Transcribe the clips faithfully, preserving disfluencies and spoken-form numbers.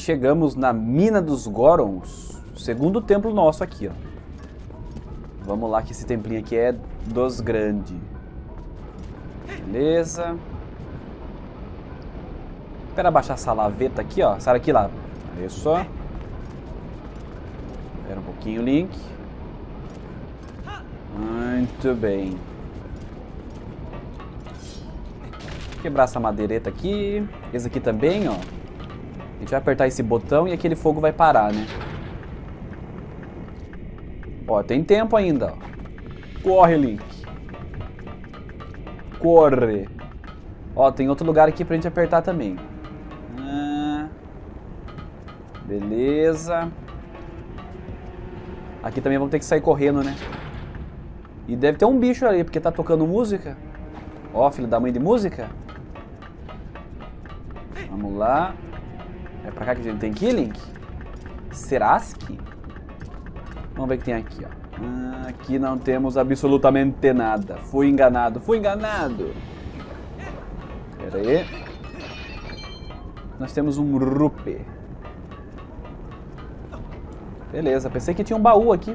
chegamos na Mina dos Gorons. Segundo templo nosso aqui, ó. Vamos lá que esse templinho aqui é dos grandes. Beleza. Espera baixar essa laveta aqui, ó. Sai daqui lá. Isso. Espera um pouquinho, Link. Muito bem. Quebrar essa madeireta aqui. Esse aqui também, ó. A gente vai apertar esse botão e aquele fogo vai parar, né? Ó, tem tempo ainda, ó. Corre, Link. Corre. Ó, tem outro lugar aqui pra gente apertar também. Ah, beleza. Aqui também vamos ter que sair correndo, né? E deve ter um bicho ali, porque tá tocando música. Ó, filho da mãe de música. Vamos lá. É pra cá que a gente tem que ir, Link? Serasque? Vamos ver o que tem aqui, ó. Ah, aqui não temos absolutamente nada. Fui enganado, fui enganado. Pera aí. Nós temos um rupe. Beleza, pensei que tinha um baú aqui.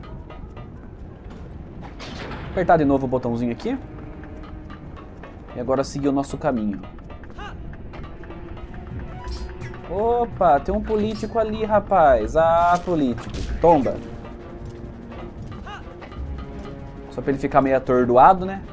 Apertar de novo o botãozinho aqui. E agora seguir o nosso caminho. Opa, tem um político ali, rapaz. Ah, político. Tomba. Só pra ele ficar meio atordoado, né?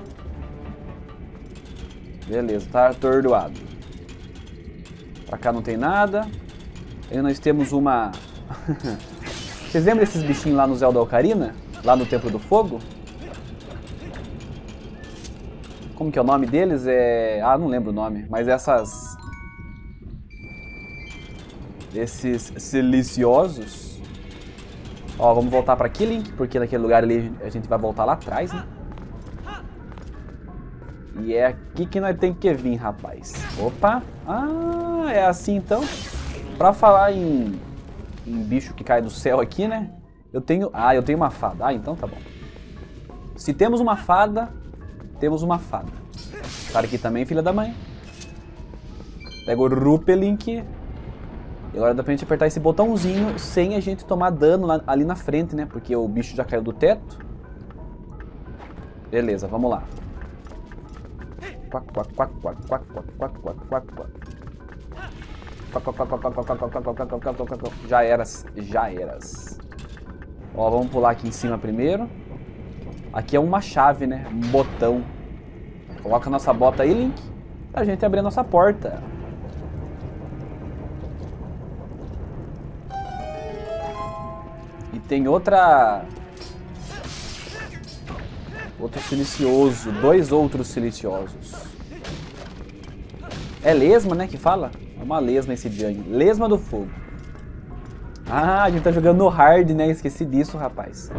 Beleza, tá atordoado. Pra cá não tem nada. Aí nós temos uma... Vocês lembram desses bichinhos lá no Zelda Ocarina? Lá no Templo do Fogo? Como que é o nome deles? É... Ah, não lembro o nome. Mas essas... Esses siliciosos. Ó, vamos voltar pra aqui, Link, porque naquele lugar ali a gente vai voltar lá atrás, né? E é aqui que nós tem que vir, rapaz. Opa! Ah, é assim então. Pra falar em, em bicho que cai do céu aqui, né? Eu tenho... Ah, eu tenho uma fada. Ah, então tá bom. Se temos uma fada, temos uma fada. Para aqui também, filha da mãe. Pega o Rupe, Link. E agora dá pra gente apertar esse botãozinho sem a gente tomar dano lá, ali na frente, né? Porque o bicho já caiu do teto. Beleza, vamos lá. Quac, quac, quac, quac, quac, quac, quac, quac, quac. Já eras, já eras. Ó, vamos pular aqui em cima primeiro. Aqui é uma chave, né? Um botão. Coloca a nossa bota aí, Link, pra gente abrir a nossa porta. E tem outra... Outro silicioso. Dois outros siliciosos. É lesma, né, que fala? É uma lesma esse Jang. Lesma do fogo. Ah, a gente tá jogando no hard, né? Esqueci disso, rapaz.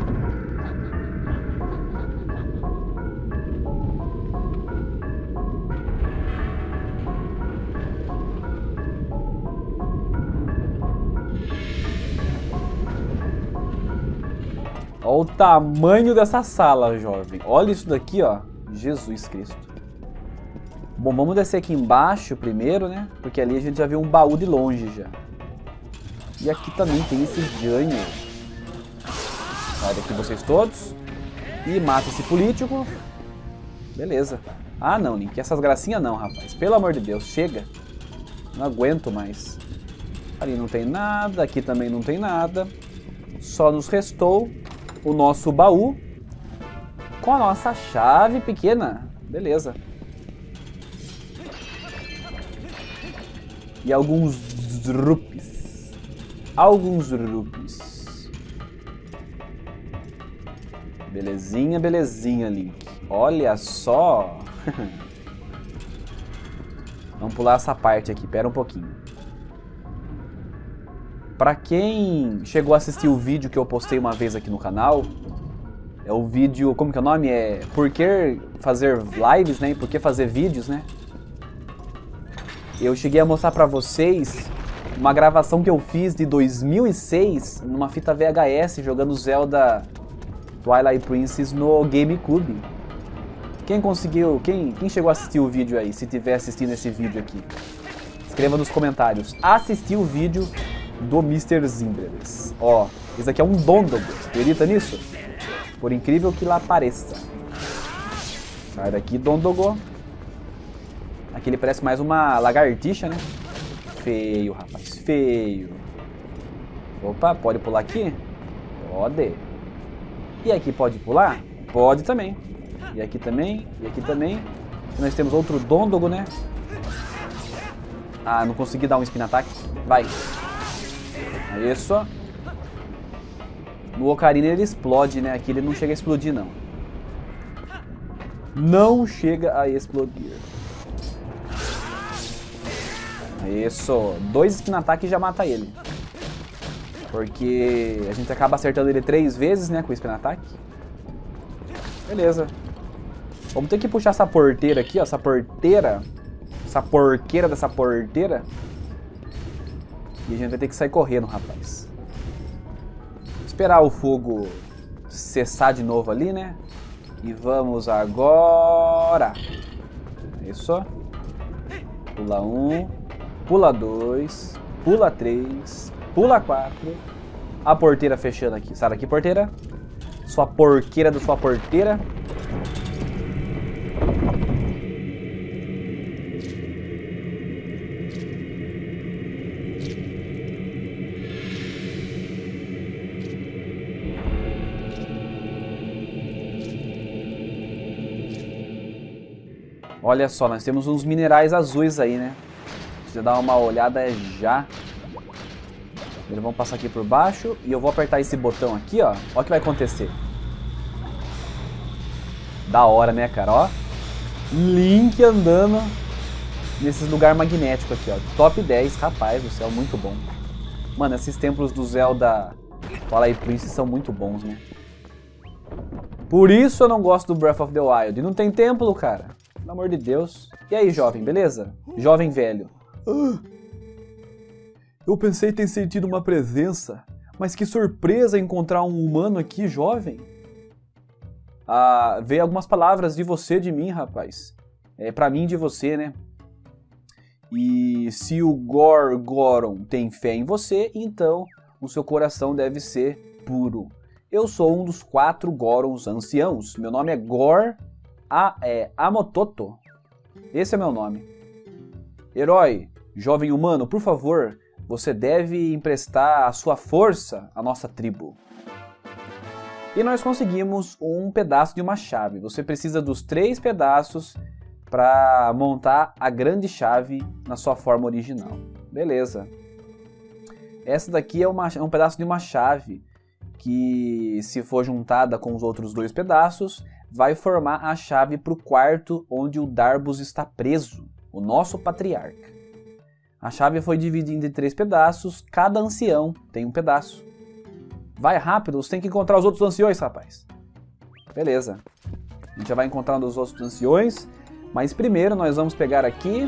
Olha o tamanho dessa sala, jovem. Olha isso daqui, ó. Jesus Cristo. Bom, vamos descer aqui embaixo primeiro, né? Porque ali a gente já viu um baú de longe já. E aqui também tem esses Jang. Sai daqui vocês todos. E mata esse político. Beleza. Ah, não, Link. Essas gracinhas não, rapaz. Pelo amor de Deus, chega. Não aguento mais. Ali não tem nada. Aqui também não tem nada. Só nos restou o nosso baú com a nossa chave pequena. Beleza. E alguns rupes. Alguns rupes. Belezinha, belezinha, Link. Olha só. Vamos pular essa parte aqui. Pera um pouquinho. Pra quem chegou a assistir o vídeo que eu postei uma vez aqui no canal, é o vídeo, como que é o nome? É Por que fazer lives, né? E por que fazer vídeos, né? Eu cheguei a mostrar pra vocês uma gravação que eu fiz de dois mil e seis numa fita V H S jogando Zelda Twilight Princess no GameCube. Quem conseguiu, quem, quem chegou a assistir o vídeo aí, se tiver assistindo esse vídeo aqui? Escreva nos comentários. Assisti o vídeo do mister Zimbreless. Ó, esse aqui é um Dondogo. Acredita nisso? Por incrível que lá pareça. Sai daqui, Dondogo. Aqui ele parece mais uma lagartixa, né? Feio, rapaz. Feio. Opa, pode pular aqui? Pode. E aqui pode pular? Pode também. E aqui também. E aqui também. E nós temos outro Dondogo, né? Ah, não consegui dar um spin attack. Vai. Isso. No Ocarina ele explode, né? Aqui ele não chega a explodir, não. Não chega a explodir. Isso. Dois spin attack já mata ele. Porque a gente acaba acertando ele três vezes, né? Com o spin attack. Beleza. Vamos ter que puxar essa porteira aqui, ó. Essa porteira. Essa porqueira dessa porteira. E a gente vai ter que sair correndo, rapaz. Esperar o fogo cessar de novo ali, né? E vamos agora. Isso. Pula um. Pula dois. Pula três. Pula quatro. A porteira fechando aqui. Sai daqui, porteira. Sua porqueira da sua porteira. Olha só, nós temos uns minerais azuis aí, né? Precisa dar uma olhada já. Eles vão passar aqui por baixo e eu vou apertar esse botão aqui, ó. Olha o que vai acontecer. Da hora, né, cara? Ó. Link andando nesses lugares magnéticos aqui, ó. Top dez, rapaz do céu, muito bom. Mano, esses templos do Zelda Twilight Princess são muito bons, né? Por isso eu não gosto do Breath of the Wild. E não tem templo, cara. Pelo amor de Deus. E aí, jovem, beleza? Jovem velho. Ah, eu pensei ter sentido uma presença, mas que surpresa encontrar um humano aqui, jovem. Ah, veio algumas palavras de você, de mim, rapaz. É pra mim, de você, né? E se o Gorgoron tem fé em você, então o seu coração deve ser puro. Eu sou um dos quatro Gorons anciãos. Meu nome é Gor A, é, Amototo. Esse é meu nome. Herói, jovem humano, por favor, você deve emprestar a sua força à nossa tribo. E nós conseguimos um pedaço de uma chave. Você precisa dos três pedaços para montar a grande chave na sua forma original. Beleza. Essa daqui é, uma, é um pedaço de uma chave que, se for juntada com os outros dois pedaços, vai formar a chave para o quarto onde o Darbus está preso, o nosso patriarca. A chave foi dividida em três pedaços, cada ancião tem um pedaço. Vai rápido, você tem que encontrar os outros anciões, rapaz. Beleza. A gente já vai encontrar um dos outros anciões, mas primeiro nós vamos pegar aqui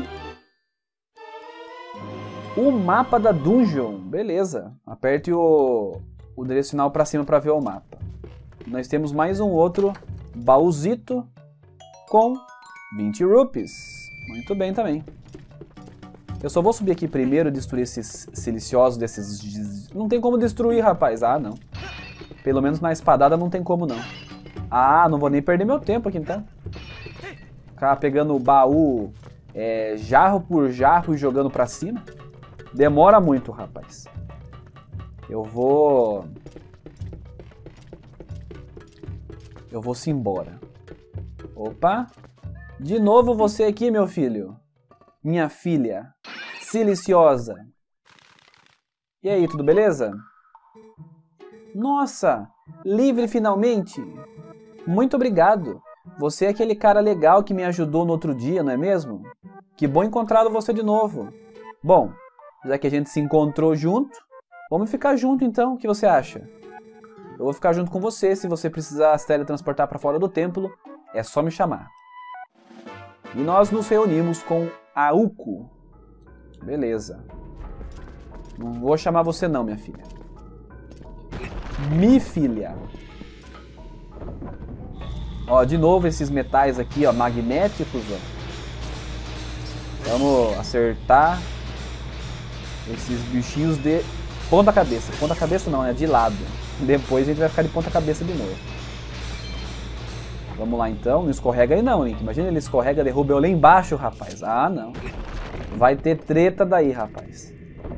o mapa da dungeon. Beleza. Aperte o, o direcional para cima para ver o mapa. Nós temos mais um outro baúzito com vinte rupees. Muito bem também. Eu só vou subir aqui primeiro e destruir esses siliciosos desses... Não tem como destruir, rapaz. Ah, não. Pelo menos na espadada não tem como, não. Ah, não vou nem perder meu tempo aqui, então. Ficar pegando o baú é, jarro por jarro e jogando pra cima. Demora muito, rapaz. Eu vou... Eu vou se embora. Opa. De novo você aqui, meu filho. Minha filha. Siliciosa. E aí, tudo beleza? Nossa, livre finalmente. Muito obrigado. Você é aquele cara legal que me ajudou no outro dia, não é mesmo? Que bom encontrá-lo você de novo. Bom, já que a gente se encontrou junto, vamos ficar junto então, o que você acha? Eu vou ficar junto com você, se você precisar se teletransportar para fora do templo, é só me chamar. E nós nos reunimos com Auco. Beleza. Não vou chamar você não, minha filha. Mi filha. Ó, de novo esses metais aqui, ó, magnéticos, ó. Vamos acertar esses bichinhos de ponta cabeça. Ponta cabeça não, é de lado. Depois a gente vai ficar de ponta cabeça de novo. Vamos lá então, não escorrega aí não, Link. Imagina ele escorrega, derruba eu lá embaixo, rapaz. Ah, não. Vai ter treta daí, rapaz.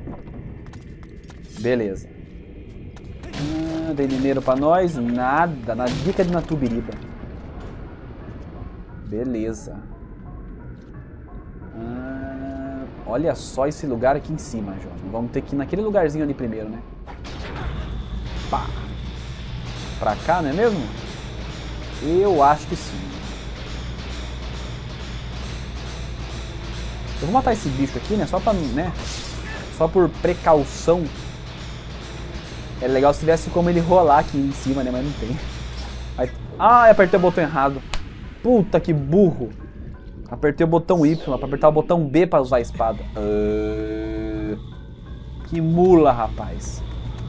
Beleza. Ah, tem mineiro pra nós? Nada, na dica de Natubiriba. Beleza. Ah, olha só esse lugar aqui em cima, jovem. Vamos ter que ir naquele lugarzinho ali primeiro, né? Pá. Pra cá, não é mesmo? Eu acho que sim. Eu vou matar esse bicho aqui, né? Só pra, né? Só por precaução. É legal se tivesse como ele rolar aqui em cima, né? Mas não tem. Aí... Ah, eu apertei o botão errado. Puta que burro. Apertei o botão Y pra apertar o botão B pra usar a espada. Uh... Que mula, rapaz.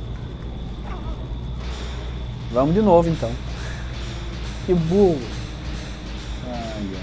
Vamos de novo, então. Que burro. Ai, ai.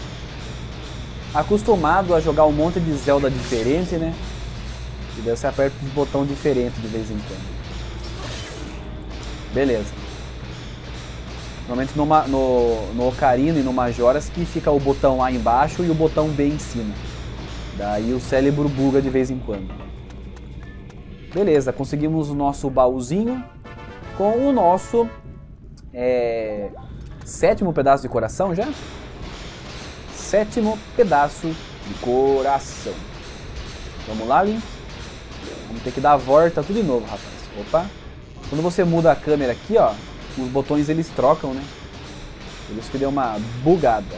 Acostumado a jogar um monte de Zelda diferente, né? E daí você aperta os botões diferentes de vez em quando. Beleza. Normalmente no, no, no Ocarina e no Majora's que fica o botão lá embaixo e o botão B em cima. Daí o cérebro buga de vez em quando. Beleza, conseguimos o nosso baúzinho com o nosso é, sétimo pedaço de coração já? Sétimo pedaço de coração. Vamos lá, Link. Vamos ter que dar a volta tudo de novo, rapaz. Opa. Quando você muda a câmera aqui, ó, os botões eles trocam, né? Por isso que deu uma bugada.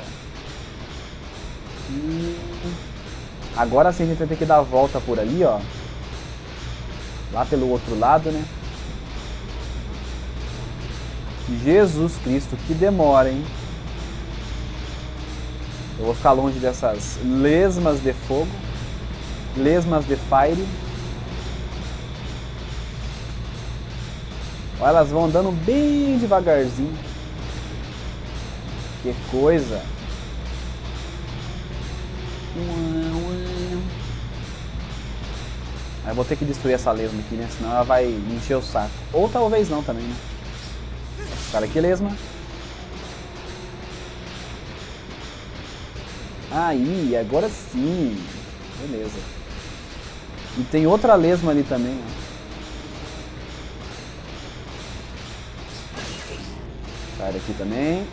E... agora sim a gente vai ter que dar a volta por ali, ó. Lá pelo outro lado, né? Jesus Cristo, que demora, hein? Eu vou ficar longe dessas lesmas de fogo. Lesmas de fire. Olha, elas vão andando bem devagarzinho. Que coisa. Aí eu vou ter que destruir essa lesma aqui, né? Senão ela vai me encher o saco. Ou talvez não também, né? Cara, que lesma. Aí, agora sim. Beleza. E tem outra lesma ali também, ó. Sai daqui também.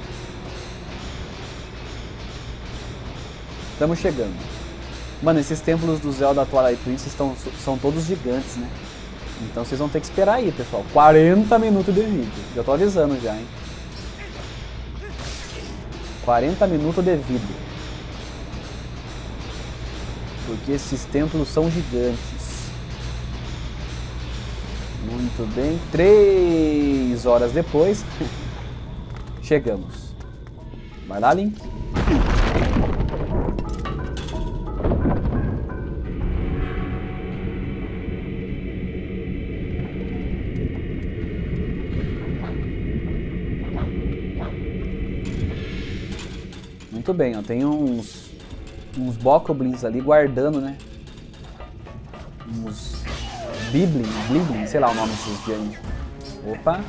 Estamos chegando. Mano, esses templos do Zelda Twilight Princess estão, são todos gigantes, né? Então vocês vão ter que esperar aí, pessoal. quarenta minutos de vídeo. Já tô avisando já, hein? quarenta minutos de vídeo. Porque esses templos são gigantes. Muito bem. Três horas depois... chegamos. Vai lá, Link. Muito bem, ó. Tem uns uns bokoblins ali guardando, né? Uns biblin, bliblin, sei lá o nome desses bichos. Opa.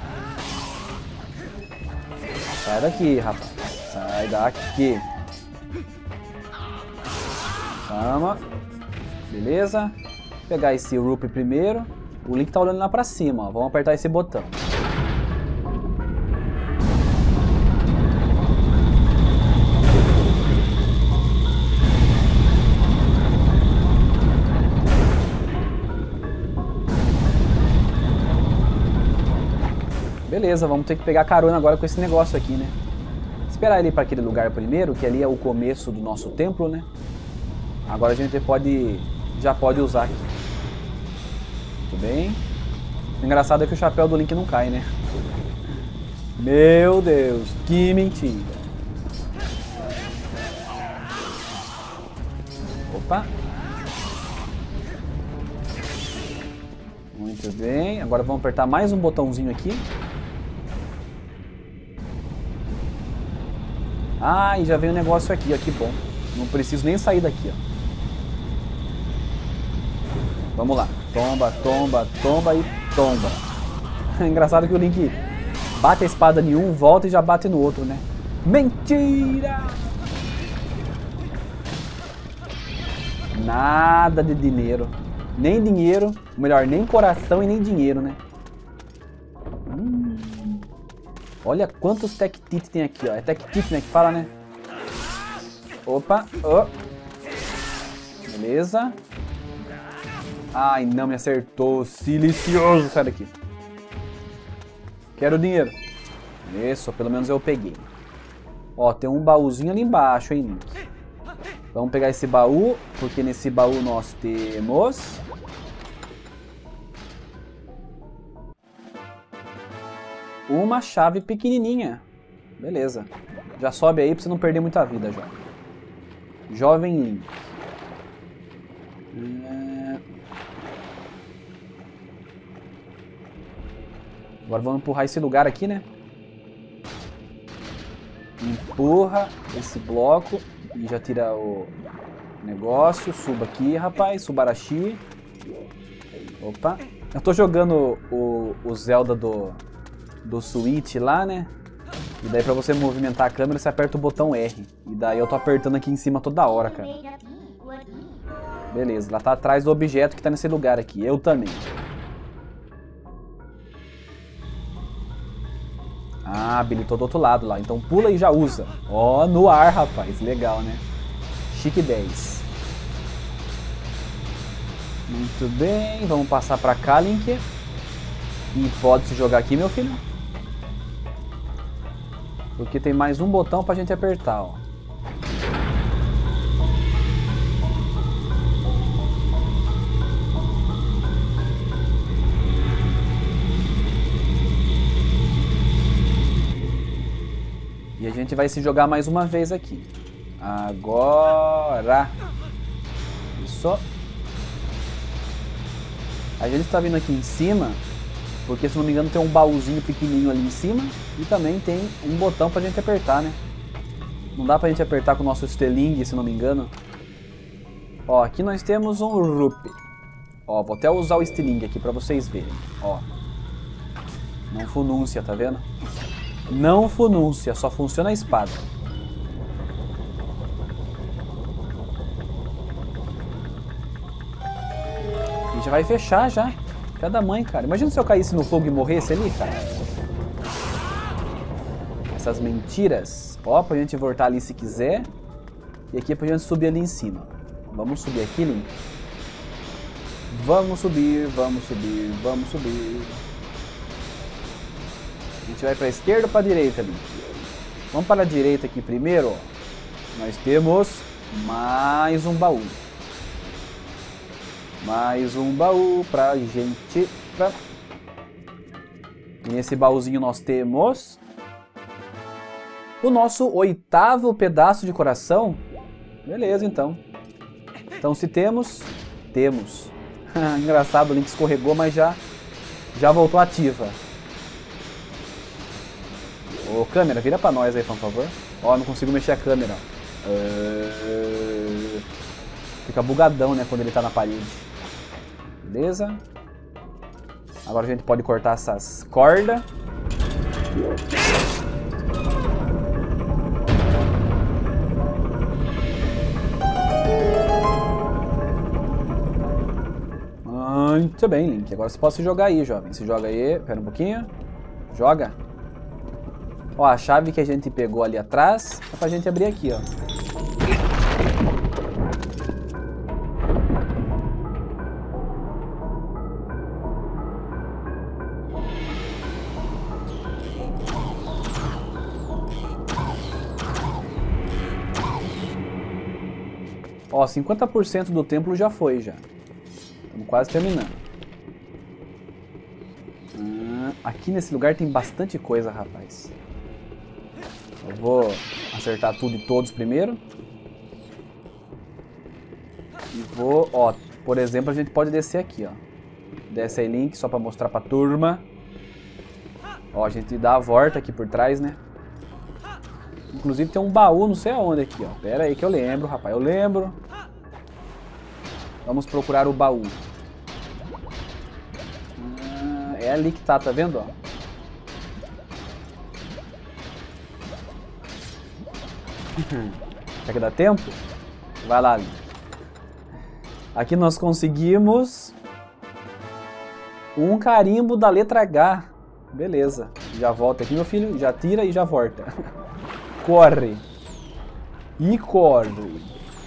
Sai daqui, rapaz. Sai daqui. Calma. Beleza. Vou pegar esse Rupee primeiro. O Link tá olhando lá pra cima, ó. Vamos apertar esse botão. Beleza, vamos ter que pegar carona agora com esse negócio aqui, né? Esperar ele ir para aquele lugar primeiro, que ali é o começo do nosso templo, né? Agora a gente pode, já pode usar aqui. Muito bem. O engraçado é que o chapéu do Link não cai, né? Meu Deus, que mentira. Opa. Muito bem, agora vamos apertar mais um botãozinho aqui. Ah, e já veio um negócio aqui, ó, que bom. Não preciso nem sair daqui, ó. Vamos lá. Tomba, tomba, tomba e tomba. É engraçado que o Link bate a espada em um, volta e já bate no outro, né? Mentira! Nada de dinheiro. Nem dinheiro. Ou melhor, nem coração e nem dinheiro, né? Hum. Olha quantos Tech-Tit tem aqui, ó. É Tech-Tit, né, que fala, né? Opa, oh. Beleza. Ai, não me acertou. Silicioso, sai daqui. Quero dinheiro. Isso, pelo menos eu peguei. Ó, tem um baúzinho ali embaixo, hein, Link? Vamos pegar esse baú, porque nesse baú nós temos... uma chave pequenininha. Beleza. Já sobe aí pra você não perder muita vida, já. Jovem Link. Agora vamos empurrar esse lugar aqui, né? Empurra esse bloco e já tira o negócio. Suba aqui, rapaz. Subarashi. Opa. Eu tô jogando o, o Zelda do, do Switch lá, né? E daí pra você movimentar a câmera, você aperta o botão R. E daí eu tô apertando aqui em cima toda hora, cara. Beleza, ela tá atrás do objeto que tá nesse lugar aqui. Eu também. Ah, habilitou do outro lado lá. Então pula e já usa. Ó, oh, no ar, rapaz. Legal, né? Chique dez. Muito bem. Vamos passar pra cá, Link. E pode se jogar aqui, meu filho. Porque tem mais um botão pra gente apertar, ó. E a gente vai se jogar mais uma vez aqui. Agora. Isso. A gente está vindo aqui em cima, porque se não me engano tem um baúzinho pequenininho ali em cima. E também tem um botão pra gente apertar, né? Não dá pra gente apertar com o nosso estelingue, se não me engano. Ó, aqui nós temos um Rupe. Ó, vou até usar o estelingue aqui pra vocês verem. Ó. Não funúncia, tá vendo? Não funúncia, só funciona a espada. E já vai fechar já. Cada mãe, cara. Imagina se eu caísse no fogo e morresse ali, cara. Essas mentiras. Ó, pra gente voltar ali se quiser. E aqui é pra gente subir ali em cima. Vamos subir aqui, Link. Vamos subir, vamos subir, vamos subir. A gente vai para a esquerda ou para a direita ali? Vamos para a direita aqui primeiro. Ó. Nós temos mais um baú. Mais um baú pra gente. Pra... E nesse baúzinho nós temos o nosso oitavo pedaço de coração. Beleza, então. Então se temos, temos. Engraçado, o Link escorregou, mas já, já voltou ativa. Ô, câmera, vira pra nós aí, por favor. Ó, não consigo mexer a câmera. Uh... Fica bugadão, né, quando ele tá na parede. Beleza. Agora a gente pode cortar essas cordas. Muito bem, Link. Agora você pode se jogar aí, jovem. Se joga aí. Pera um pouquinho. Joga. Ó, a chave que a gente pegou ali atrás é pra gente abrir aqui, ó. Ó, cinquenta por cento do templo já foi, já. Estamos quase terminando. Ah, aqui nesse lugar tem bastante coisa, rapaz. Eu vou acertar tudo e todos primeiro. E vou, ó, por exemplo, a gente pode descer aqui, ó. Desce aí, Link, só pra mostrar pra turma. Ó, a gente dá a volta aqui por trás, né? Inclusive tem um baú, não sei aonde aqui, ó. Pera aí que eu lembro, rapaz, eu lembro. Vamos procurar o baú. É ali que tá, tá vendo? Ó? Será que dá tempo? Vai lá, Link. Aqui nós conseguimos um carimbo da letra H. Beleza. Já volta aqui, meu filho. Já tira e já volta. Corre. E corre.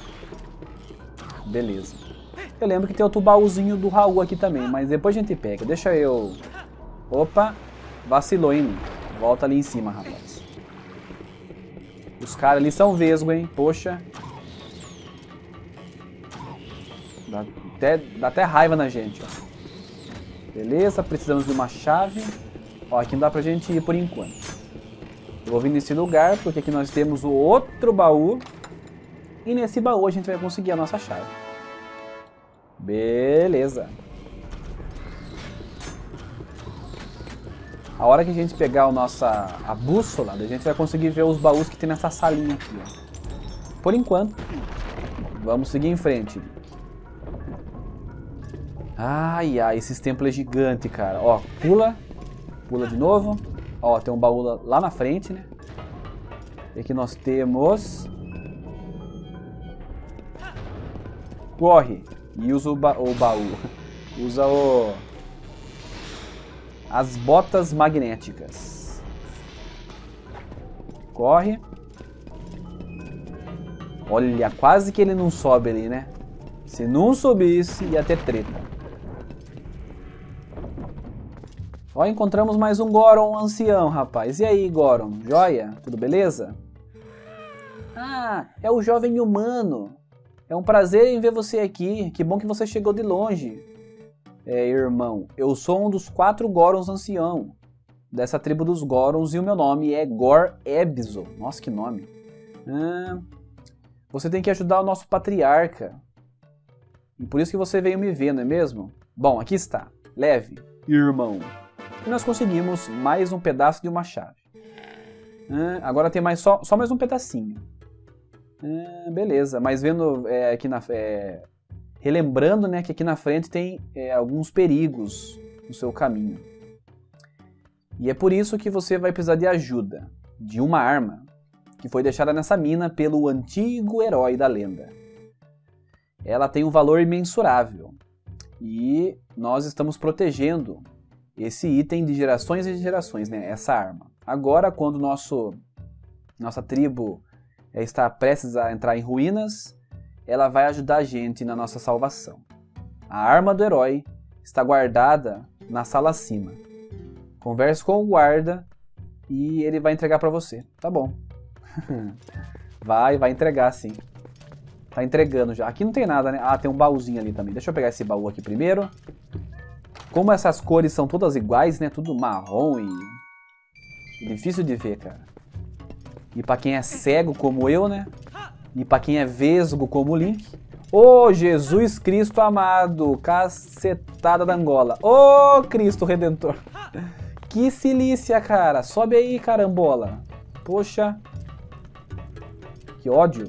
Beleza. Eu lembro que tem outro baúzinho do Raul aqui também, mas depois a gente pega. Deixa eu... Opa. Vacilou, hein? Volta ali em cima, rapaz. Os caras ali são vesgo, hein? Poxa. Dá até, dá até raiva na gente, ó. Beleza, precisamos de uma chave. Ó, aqui não dá pra gente ir por enquanto. Eu vou vir nesse lugar, porque aqui nós temos o outro baú. E nesse baú a gente vai conseguir a nossa chave. Beleza. A hora que a gente pegar a nossa a bússola, a gente vai conseguir ver os baús que tem nessa salinha aqui, ó. Por enquanto, vamos seguir em frente. Ai, ai, esses templos é gigante, cara. Ó, pula. Pula de novo. Ó, tem um baú lá na frente, né? E aqui nós temos... Corre. E usa o, ba o baú. Usa o... As botas magnéticas. Corre. Olha, quase que ele não sobe ali, né? Se não subisse, ia ter treta. Ó, encontramos mais um Goron ancião, rapaz. E aí, Goron? Joia? Tudo beleza? Ah, é o jovem humano. É um prazer em ver você aqui. Que bom que você chegou de longe. É, irmão, eu sou um dos quatro Gorons ancião. Dessa tribo dos Gorons e o meu nome é Gor Ebzo. Nossa, que nome. Ah, você tem que ajudar o nosso patriarca. E por isso que você veio me ver, não é mesmo? Bom, aqui está. Leve, irmão. E nós conseguimos mais um pedaço de uma chave. Ah, agora tem mais só, só mais um pedacinho. Ah, beleza, mas vendo é, aqui na... É, relembrando, né, que aqui na frente tem é, alguns perigos no seu caminho. E é por isso que você vai precisar de ajuda. De uma arma que foi deixada nessa mina pelo antigo herói da lenda. Ela tem um valor imensurável. E nós estamos protegendo esse item de gerações e gerações, né? Essa arma. Agora, quando nosso, nossa tribo é, está prestes a entrar em ruínas, ela vai ajudar a gente na nossa salvação. A arma do herói está guardada na sala acima. Converse com o guarda e ele vai entregar para você. Tá bom. Vai, vai entregar sim. Tá entregando já. Aqui não tem nada, né? Ah, tem um baúzinho ali também. Deixa eu pegar esse baú aqui primeiro. Como essas cores são todas iguais, né? Tudo marrom e... difícil de ver, cara. E pra quem é cego como eu, né? E pra quem é vesgo como o Link. Ô, oh, Jesus Cristo amado. Cacetada da Angola. Ô, oh, Cristo Redentor. Que silícia, cara. Sobe aí, carambola. Poxa. Que ódio.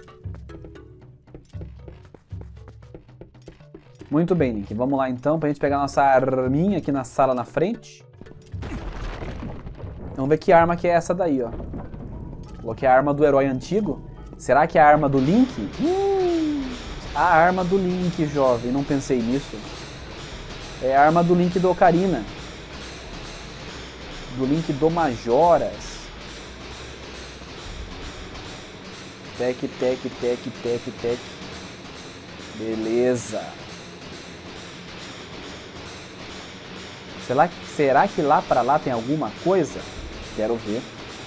Muito bem, Link. Vamos lá então pra gente pegar nossa arminha aqui na sala na frente. Vamos ver que arma que é essa daí, ó. Coloquei a arma do herói antigo. Será que é a arma do Link? Hum, a arma do Link, jovem. Não pensei nisso. É a arma do Link do Ocarina. Do Link do Majoras. Tec, tec, tec, tec, tec. Beleza. Será, será que lá pra lá tem alguma coisa? Quero ver.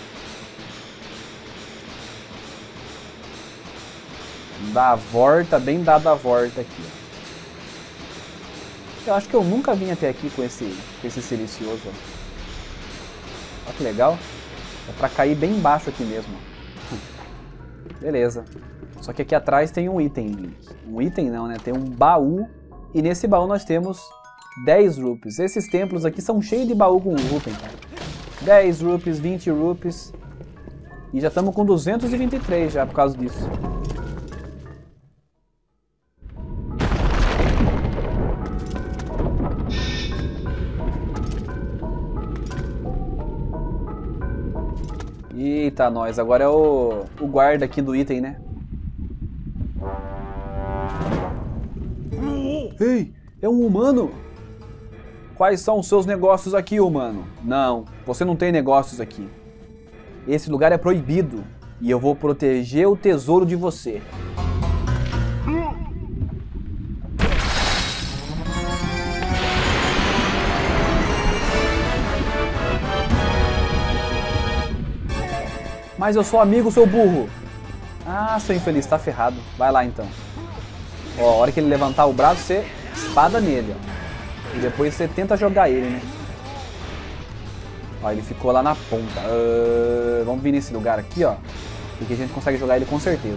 Dá a volta, bem dada a volta aqui. Eu acho que eu nunca vim até aqui com esse, com esse silencioso. Olha que legal. É pra cair bem embaixo aqui mesmo. Beleza. Só que aqui atrás tem um item. Um item não, né? Tem um baú. E nesse baú nós temos dez rupees. Esses templos aqui são cheios de baú com rupee, cara. dez rupees, vinte rupees. E já estamos com duzentos e vinte e três já por causa disso. Eita, nós. Agora é o, o guarda aqui do item, né? Ei, é um humano? Quais são os seus negócios aqui, humano? Não, você não tem negócios aqui. Esse lugar é proibido e eu vou proteger o tesouro de você. Mas eu sou amigo, seu burro. Ah, seu infeliz, tá ferrado. Vai lá então. Ó, a hora que ele levantar o braço, você espada nele, ó. E depois você tenta jogar ele, né? Ó, ele ficou lá na ponta. Uh, vamos vir nesse lugar aqui, ó. Porque a gente consegue jogar ele com certeza.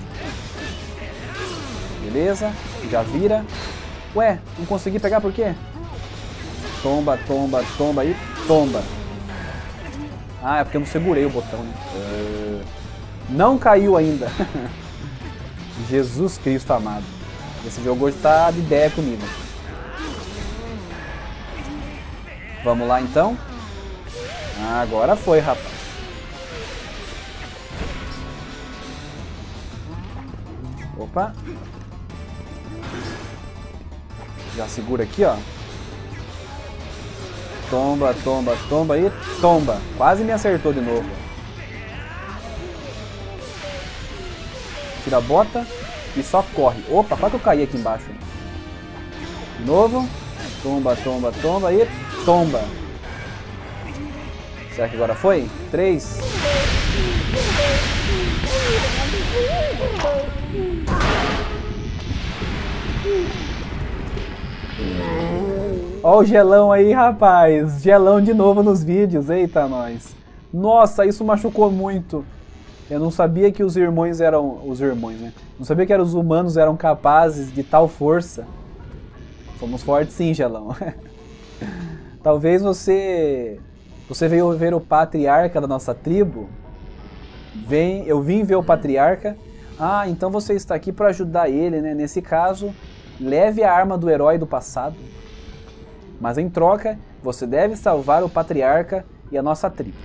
Beleza. Já vira. Ué, não consegui pegar por quê? Tomba, tomba, tomba e tomba. Ah, é porque eu não segurei o botão, né? Uh, não caiu ainda. Jesus Cristo amado. Esse jogo hoje tá de ideia comigo. Vamos lá então. Ah, agora foi, rapaz. Opa. Já segura aqui, ó. Tomba, tomba, tomba e tomba. Quase me acertou de novo. Tira a bota e só corre. Opa, quase que eu caí aqui embaixo. De novo. Tomba, tomba, tomba e tomba. Será que agora foi? Três. Ó o gelão aí, rapaz. Gelão de novo nos vídeos. Eita, nós. Nossa, isso machucou muito. Eu não sabia que os irmãos eram... Os irmãos, né? Não sabia que eram os humanos eram capazes de tal força. Somos fortes sim, gelão. Talvez você... Você veio ver o patriarca da nossa tribo. Vem, eu vim ver o patriarca. Ah, então você está aqui para ajudar ele, né? Nesse caso, leve a arma do herói do passado. Mas em troca, você deve salvar o patriarca e a nossa tribo.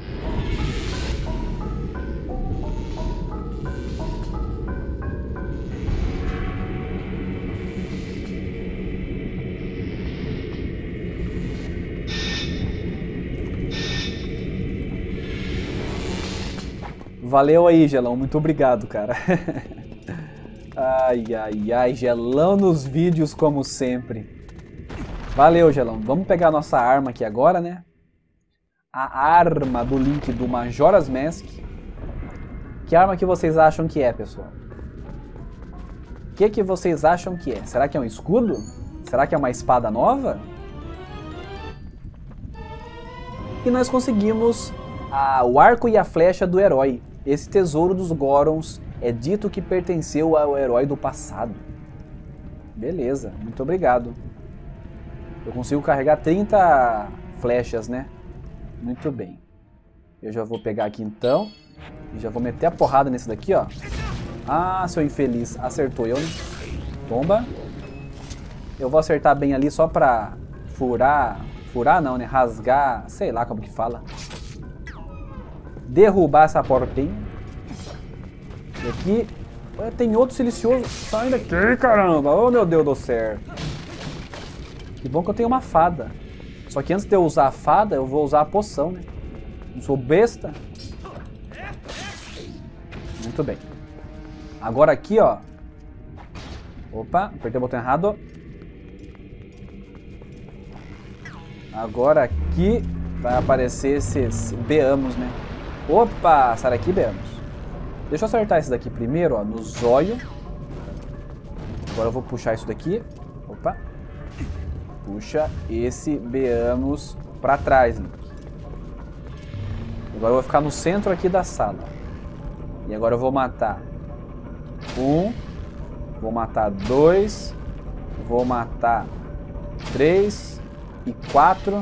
Valeu aí, Gelão. Muito obrigado, cara. Ai, ai, ai. Gelão nos vídeos, como sempre. Valeu, Gelão. Vamos pegar a nossa arma aqui agora, né? A arma do Link do Majora's Mask. Que arma que vocês acham que é, pessoal? O que, que vocês acham que é? Será que é um escudo? Será que é uma espada nova? E nós conseguimos a, o arco e a flecha do herói. Esse tesouro dos Gorons é dito que pertenceu ao herói do passado. Beleza, muito obrigado. Eu consigo carregar trinta flechas, né? Muito bem. Eu já vou pegar aqui então. E já vou meter a porrada nesse daqui, ó. Ah, seu infeliz. Acertou eu, né? Tomba. Eu vou acertar bem ali só pra furar... Furar não, né? Rasgar... Sei lá como que fala. Derrubar essa portinha. E aqui... Ué, tem outro silencioso saindo aqui, caramba. Oh, meu Deus do céu. Que bom que eu tenho uma fada. Só que antes de eu usar a fada, eu vou usar a poção, né? Não sou besta. Muito bem. Agora aqui, ó. Opa, apertei o botão errado. Agora aqui vai aparecer esses Beamos, né? Opa, sai daqui, Beamos. Deixa eu acertar esse daqui primeiro, ó, no zóio. Agora eu vou puxar isso daqui. Opa. Puxa esse Beamos pra trás, Link. Agora eu vou ficar no centro aqui da sala. E agora eu vou matar um. Vou matar dois. Vou matar três. E quatro.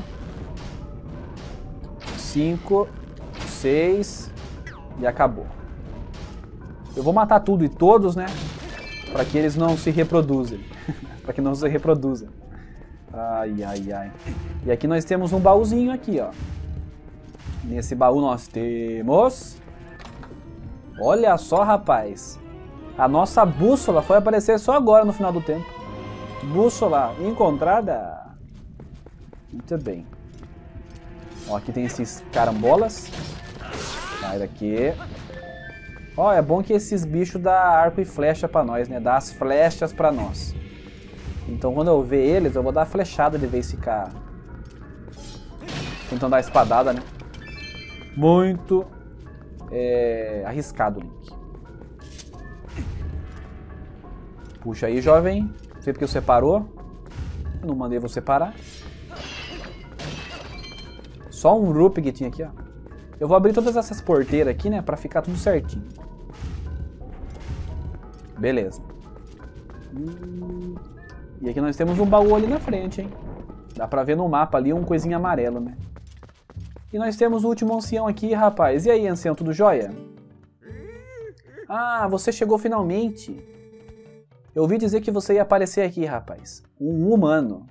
Cinco. Seis. E acabou. Eu vou matar tudo e todos, né? Para que eles não se reproduzam. Para que não se reproduzam. Ai, ai, ai. E aqui nós temos um baúzinho aqui, ó. Nesse baú nós temos... Olha só, rapaz. A nossa bússola foi aparecer só agora no final do tempo. Bússola encontrada. Muito bem. Ó, aqui tem esses carambolas. Sai daqui. Ó, é bom que esses bichos dão arco e flecha pra nós, né? Dá as flechas pra nós. Então quando eu ver eles, eu vou dar a flechada de vez ficar tentando dar a espadada, né? Muito é, arriscado, Link. Puxa aí, jovem. Não sei porque você parou. Não mandei você parar. Só um Rup que tinha aqui, ó. Eu vou abrir todas essas porteiras aqui, né? Pra ficar tudo certinho. Beleza. Hum... E aqui nós temos um baú ali na frente, hein? Dá pra ver no mapa ali um coisinha amarelo, né? E nós temos o último ancião aqui, rapaz. E aí, ancião, tudo jóia? Ah, você chegou finalmente. Eu ouvi dizer que você ia aparecer aqui, rapaz. Um humano.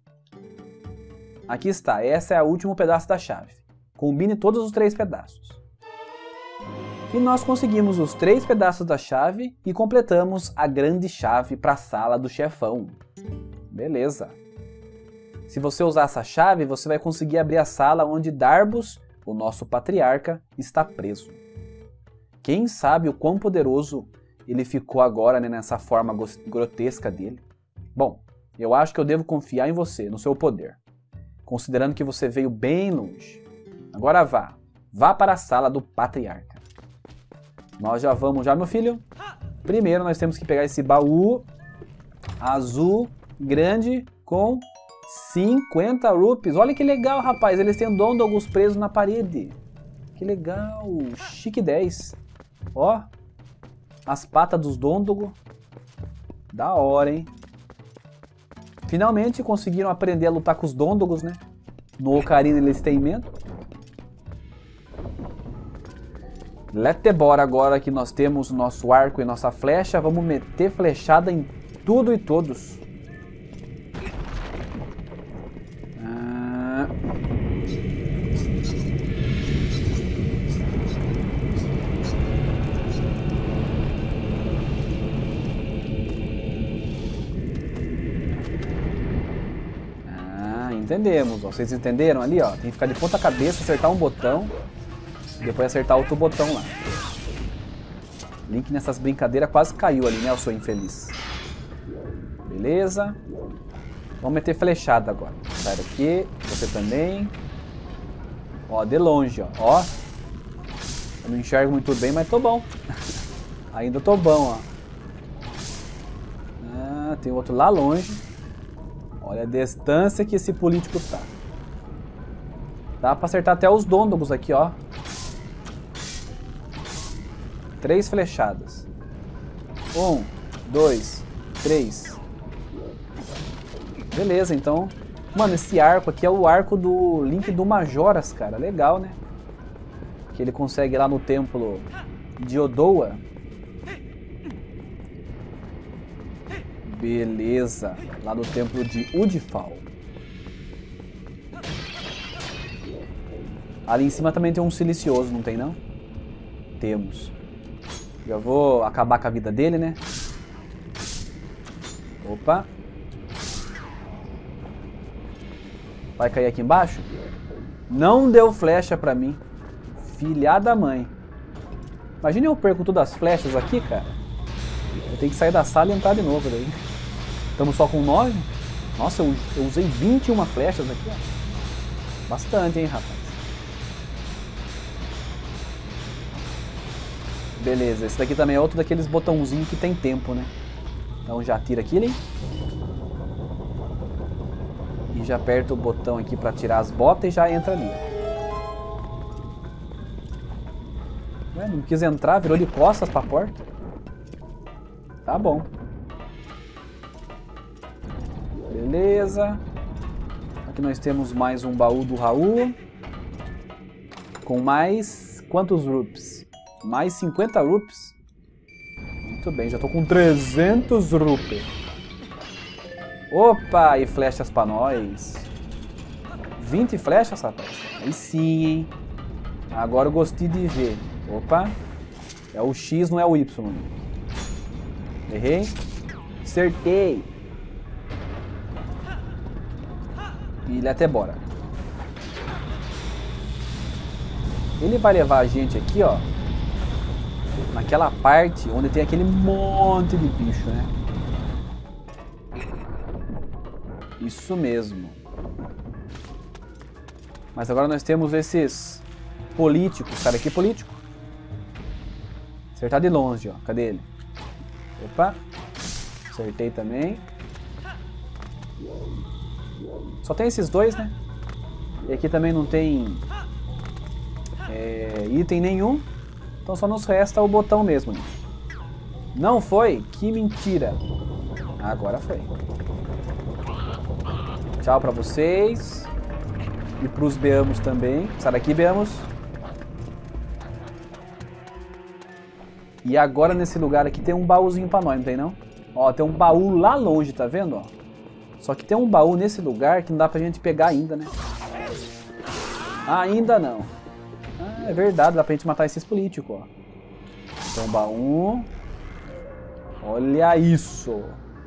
Aqui está, essa é o último pedaço da chave. Combine todos os três pedaços. E nós conseguimos os três pedaços da chave e completamos a grande chave para a sala do chefão. Beleza. Se você usar essa chave, você vai conseguir abrir a sala onde Darbus, o nosso patriarca, está preso. Quem sabe o quão poderoso ele ficou agora, né, nessa forma grotesca dele. Bom, eu acho que eu devo confiar em você, no seu poder. Considerando que você veio bem longe. Agora vá. Vá para a sala do patriarca. Nós já vamos já, meu filho. Primeiro nós temos que pegar esse baú azul, grande, com cinquenta rupees. Olha que legal, rapaz. Eles têm Dondogos presos na parede. Que legal. Chique dez. Ó. As patas dos Dondogo. Da hora, hein? Finalmente conseguiram aprender a lutar com os Dondogos, né? No Ocarina eles têm medo. Let's bora agora que nós temos nosso arco e nossa flecha. Vamos meter flechada em tudo e todos. Ah. ah, entendemos. Vocês entenderam ali, ó? Tem que ficar de ponta cabeça, acertar um botão. Depois acertar outro botão lá. Link nessas brincadeiras quase caiu ali, né, o seu infeliz. Beleza. Vamos meter flechada agora. Sai daqui. Você também. Ó, de longe, ó. Ó. Eu não enxergo muito bem, mas tô bom. Ainda tô bom, ó. Ah, tem outro lá longe. Olha a distância que esse político tá. Dá pra acertar até os Dondogos aqui, ó. Três flechadas. Um, dois, três. Beleza, então. Mano, esse arco aqui é o arco do Link do Majoras, cara. Legal, né? Que ele consegue ir lá no templo de Odoa. Beleza. Lá no templo de Udifal. Ali em cima também tem um silicioso, não tem não? Temos. Já vou acabar com a vida dele, né? Opa. Vai cair aqui embaixo? Não deu flecha pra mim. Filha da mãe. Imagina eu perco todas as flechas aqui, cara. Eu tenho que sair da sala e entrar de novo daí. Estamos só com nove? Nossa, eu, eu usei vinte e uma flechas aqui, ó. Bastante, hein, rapaz. Beleza, esse daqui também é outro daqueles botãozinhos que tem tempo, né? Então já tira aquilo, hein? E já aperta o botão aqui pra tirar as botas e já entra ali. Ué, não quis entrar, virou de costas pra porta. Tá bom. Beleza. Aqui nós temos mais um baú do Raul. Com mais... quantos rupees? Mais cinquenta rupees. Muito bem, já tô com trezentos rupees. Opa, e flechas pra nós. vinte flechas, rapaz. Aí sim, hein? Agora eu gostei de ver. Opa. É o X, não é o Y. Errei. Acertei. E ele até bora. Ele vai levar a gente aqui, ó, naquela parte onde tem aquele monte de bicho, né? Isso mesmo. Mas agora nós temos esses políticos. Sabe aqui, político? Acertar de longe, ó. Cadê ele? Opa. Acertei também. Só tem esses dois, né? E aqui também não tem é, item nenhum. Então só nos resta o botão mesmo. Né? Não foi? Que mentira. Agora foi. Tchau pra vocês. E pros Beamos também. Sai daqui, Beamos. E agora nesse lugar aqui tem um baúzinho pra nós, não tem não? Ó, tem um baú lá longe, tá vendo? Ó? Só que tem um baú nesse lugar que não dá pra gente pegar ainda, né? Ainda não. Ah, é verdade, dá pra gente matar esses políticos, ó. Então, baú. Olha isso.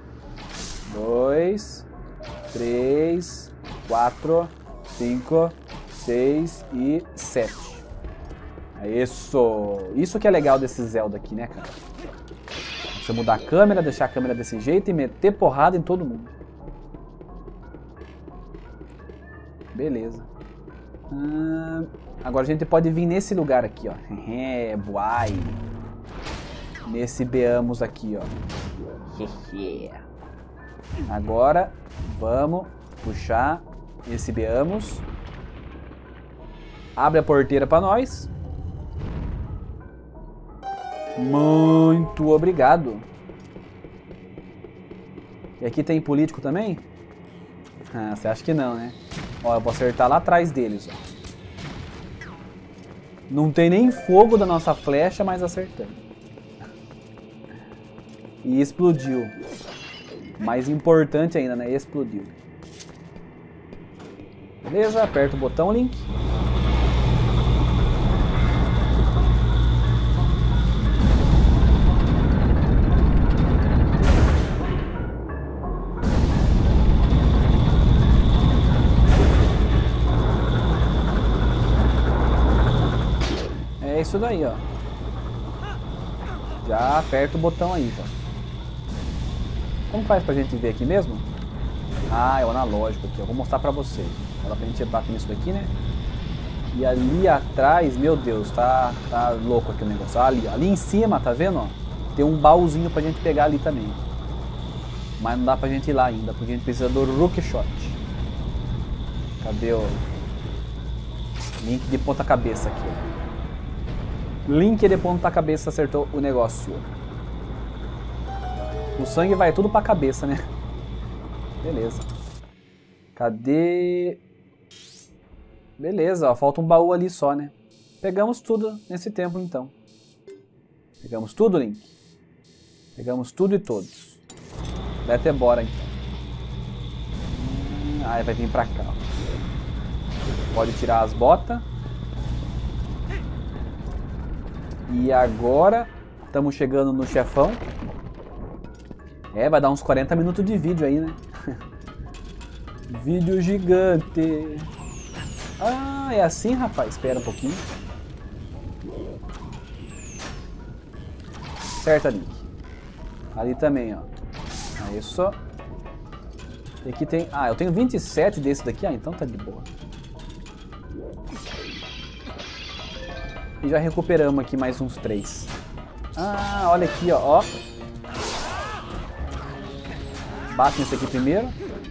Dois. Três. Quatro. Cinco. Seis e sete. É isso. Isso que é legal desse Zelda aqui, né, cara? Você mudar a câmera, deixar a câmera desse jeito e meter porrada em todo mundo. Beleza. Ah, agora a gente pode vir nesse lugar aqui, ó. É, buai. Nesse Beamos aqui, ó. Agora vamos puxar esse Beamos. Abre a porteira para nós. Muito obrigado. E aqui tem político também? Ah, você acha que não, né? Ó, eu vou acertar lá atrás deles, ó. Não tem nem fogo da nossa flecha, mas acertamos. E explodiu. Mais importante ainda, né? Explodiu. Beleza, aperta o botão, Link. É isso daí, ó. Já aperta o botão aí, ó. Como faz pra gente ver aqui mesmo? Ah, é o analógico aqui, eu vou mostrar pra vocês. Dá pra gente bater nisso daqui, né? E ali atrás, meu Deus, tá, tá louco aqui o negócio. Ali, ó, ali em cima, tá vendo? Ó, tem um baúzinho pra gente pegar ali também. Mas não dá pra gente ir lá ainda, porque a gente precisa do Rookshot. Cadê o Link de ponta cabeça aqui, ó. Link de ponta cabeça acertou o negócio. O sangue vai tudo pra cabeça, né? Beleza. Cadê? Beleza, ó, falta um baú ali só, né? Pegamos tudo nesse templo, então. Pegamos tudo, Link? Pegamos tudo e todos. Vai até embora, então. Ah, vai vir pra cá. Ó. Pode tirar as botas. E agora estamos chegando no chefão. É, vai dar uns quarenta minutos de vídeo aí, né? Vídeo gigante. Ah, é assim, rapaz? Espera um pouquinho. Certo, Link. Ali também, ó. Aí só. E aqui tem... Ah, eu tenho vinte e sete desse daqui. Ah, então tá de boa. E já recuperamos aqui mais uns três. Ah, olha aqui, ó. ó. Bate nesse aqui primeiro.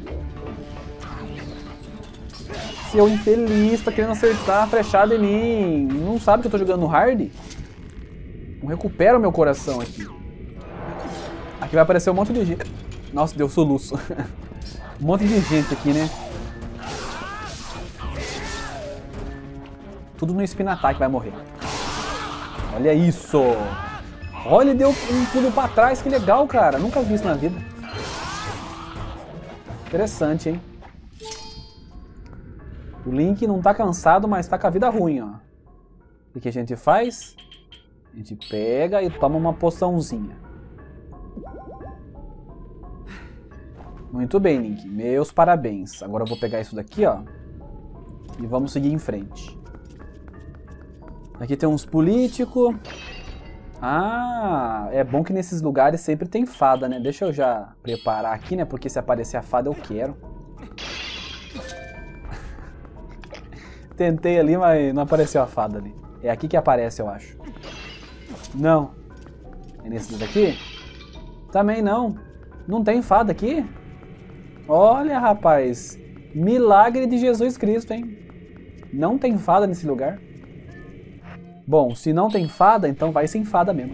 Seu infeliz, tá querendo acertar a flechada em mim. Não sabe que eu tô jogando no hard? Não recupera o meu coração aqui. Aqui vai aparecer um monte de gente. Nossa, deu soluço. Um monte de gente aqui, né? Tudo no spin attack vai morrer. Olha isso! Olha, ele deu um pulo pra trás, que legal, cara. Nunca vi isso na vida. Interessante, hein? O Link não tá cansado, mas tá com a vida ruim, ó. O que a gente faz? A gente pega e toma uma poçãozinha. Muito bem, Link. Meus parabéns. Agora eu vou pegar isso daqui, ó. E vamos seguir em frente. Aqui tem uns políticos. Ah, é bom que nesses lugares sempre tem fada, né? Deixa eu já preparar aqui, né? Porque se aparecer a fada eu quero. Tentei ali, mas não apareceu a fada ali. É aqui que aparece, eu acho. Não. É nesse daqui? Também não. Não tem fada aqui? Olha, rapaz. Milagre de Jesus Cristo, hein? Não tem fada nesse lugar. Bom, se não tem fada, então vai sem fada mesmo.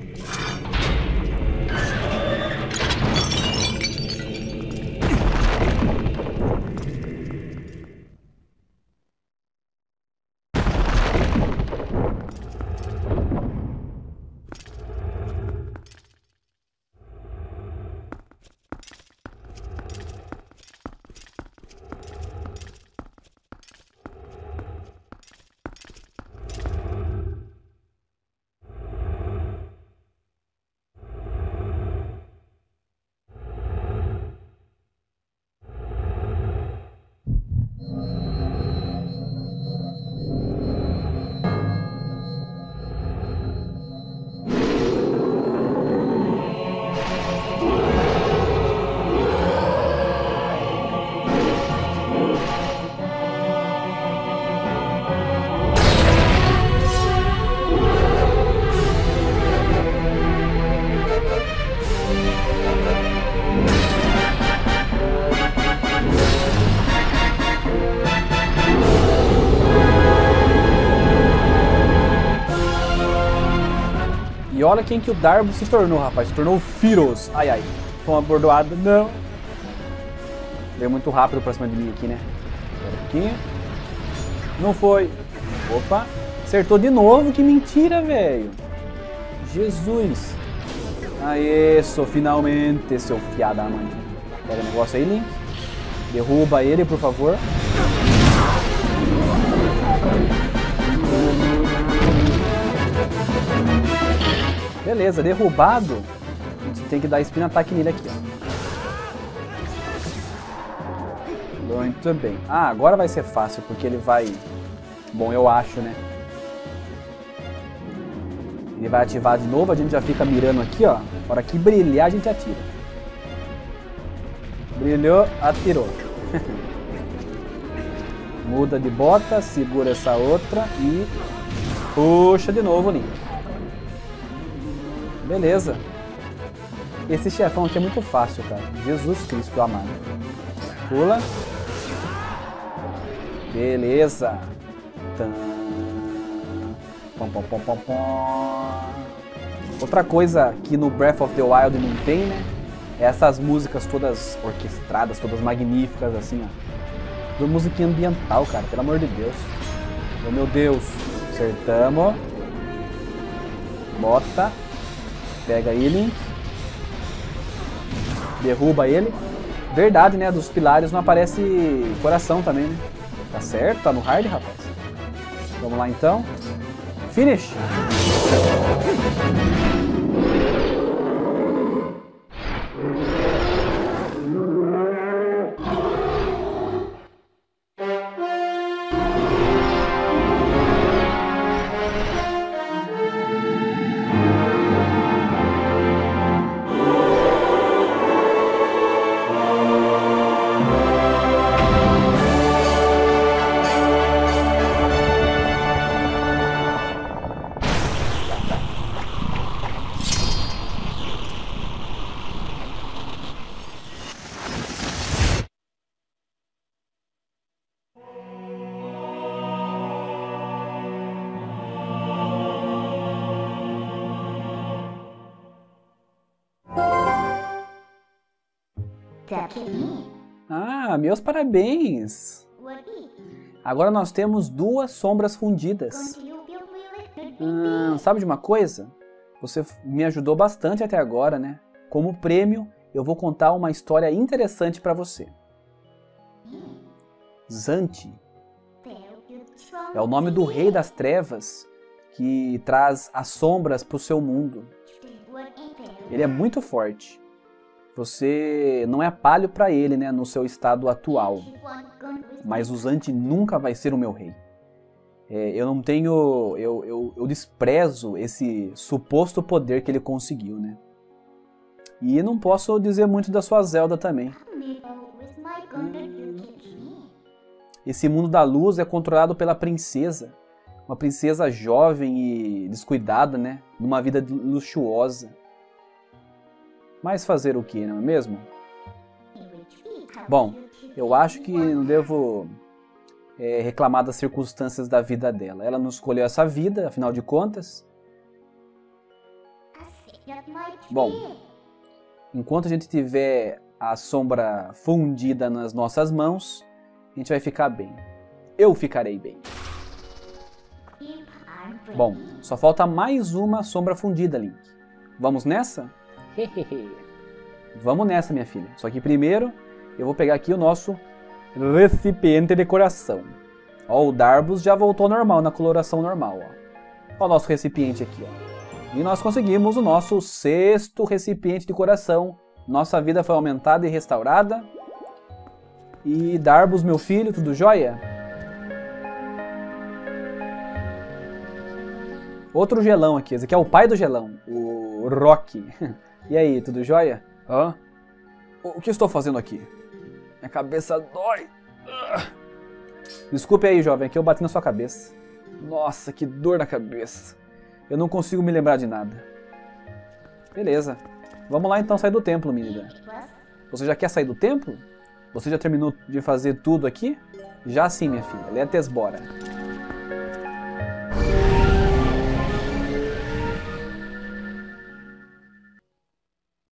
E olha quem que o Darbo se tornou, rapaz. Se tornou o Firos. Ai, ai. Foi uma bordoada. Não. Veio muito rápido pra cima de mim aqui, né? Agora um pouquinho. Não foi. Opa. Acertou de novo. Que mentira, velho. Jesus. Aê, sou finalmente, seu fiado da mãe. Pega o negócio aí, Link. Derruba ele, por favor. Beleza, derrubado. A gente tem que dar spin ataque nele aqui, ó. Muito bem. Ah, agora vai ser fácil, porque ele vai... Bom, eu acho, né? Ele vai ativar de novo, a gente já fica mirando aqui, ó. Na hora que brilhar, a gente atira. Brilhou, atirou. Muda de bota, segura essa outra e puxa de novo o Link. Beleza. Esse chefão aqui é muito fácil, cara. Jesus Cristo amado. Pula. Beleza. Pom, pom, pom, pom, pom. Outra coisa que no Breath of the Wild não tem, né? É essas músicas todas orquestradas, todas magníficas, assim, ó. Tudo musiquinha ambiental, cara. Pelo amor de Deus. Oh, meu Deus. Acertamos. Bota. Pega ele. Derruba ele. Verdade, né? Dos pilares não aparece coração também, né? Tá certo? Tá no hard, rapaz. Vamos lá, então. Finish! Ah, meus parabéns! Agora nós temos duas sombras fundidas. Hum, sabe de uma coisa? Você me ajudou bastante até agora, né? Como prêmio, eu vou contar uma história interessante para você. Zante é o nome do rei das trevas que traz as sombras para o seu mundo. Ele é muito forte. Você não é palho para ele, né, no seu estado atual. Mas o Zante nunca vai ser o meu rei. É, eu não tenho... Eu, eu, eu desprezo esse suposto poder que ele conseguiu, né? E não posso dizer muito da sua Zelda também. Esse mundo da luz é controlado pela princesa. Uma princesa jovem e descuidada, né? Numa vida luxuosa. Mas fazer o que, não é mesmo? Bom, eu acho que não devo é, reclamar das circunstâncias da vida dela. Ela não escolheu essa vida, afinal de contas. Bom, enquanto a gente tiver a sombra fundida nas nossas mãos, a gente vai ficar bem. Eu ficarei bem. Bom, só falta mais uma sombra fundida, Link. Vamos nessa? Vamos nessa, minha filha. Só que primeiro eu vou pegar aqui o nosso recipiente de coração. Ó, o Darbus já voltou ao normal, na coloração normal. Ó. Ó o nosso recipiente aqui. Ó. E nós conseguimos o nosso sexto recipiente de coração. Nossa vida foi aumentada e restaurada. E Darbus, meu filho, tudo jóia? Outro gelão aqui, esse aqui é o pai do gelão, o Rock. E aí, tudo jóia? Hã? O que estou fazendo aqui? Minha cabeça dói. Desculpe aí, jovem, que eu bati na sua cabeça. Nossa, que dor na cabeça. Eu não consigo me lembrar de nada. Beleza. Vamos lá então sair do templo, menina. Você já quer sair do templo? Você já terminou de fazer tudo aqui? Já sim, minha filha. Let's bora.